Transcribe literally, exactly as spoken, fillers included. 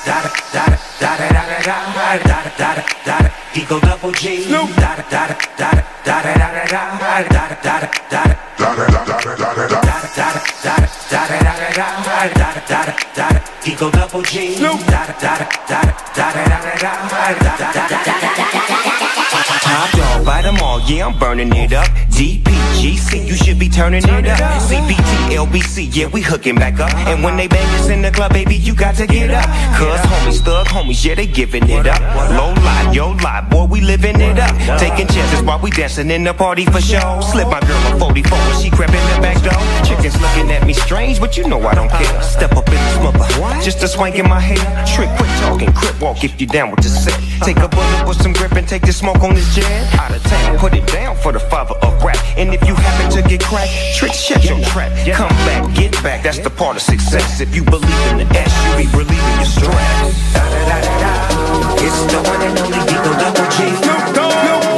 Eagle Double G. Snoop. Da da da da da da da da da da da da da. Eagle Double G. Snoop. Top dog, buy them all, yeah, I'm burning it up. D P G C, you should be turning it up. C B T, L B C, yeah, we hooking back up. And when they bang us in the club, baby, you got to get up. Cause homies, thug homies, yeah, they giving it up. Low lie, yo lie, boy, we living it up. Taking chances while we dancing in the party for show. Slip my girl a forty-four when she crept in the back door. Chickens looking at me strange, but you know I don't care. Step up in this mother, just a swank in my hair. Trick, quit talking, crip walk if you down with the set. Take a bullet with some grip and take the smoke on this jet. Out of town, put it down for the father of rap. And if you happen to get cracked, tricks, check your trap. Come back, get back, that's the part of success. If you believe in the S, you be relieving your stress. Da, da, da, da, da. It's the one and only Eagle Double G.